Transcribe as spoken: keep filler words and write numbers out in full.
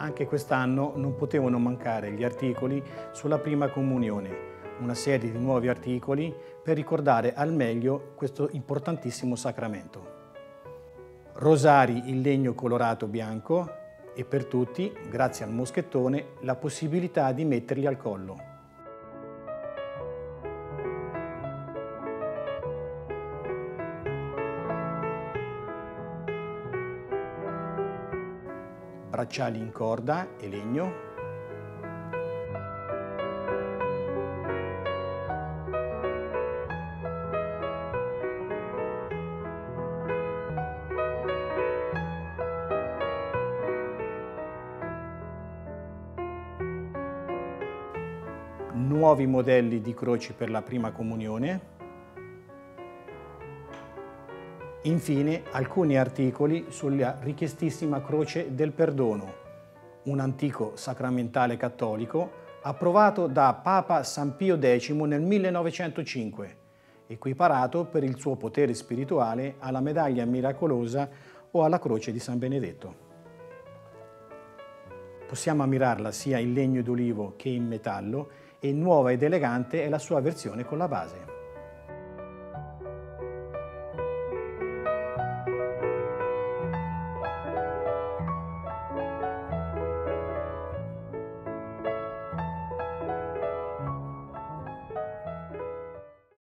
Anche quest'anno non potevano mancare gli articoli sulla prima comunione, una serie di nuovi articoli per ricordare al meglio questo importantissimo sacramento. Rosari in legno colorato bianco e per tutti, grazie al moschettone, la possibilità di metterli al collo. Bracciali in corda e legno. Nuovi modelli di croci per la prima comunione. Infine, alcuni articoli sulla richiestissima croce del perdono, un antico sacramentale cattolico approvato da Papa San Pio decimo nel millenovecentocinque, equiparato per il suo potere spirituale alla medaglia miracolosa o alla croce di San Benedetto. Possiamo ammirarla sia in legno d'olivo che in metallo e nuova ed elegante è la sua versione con la base.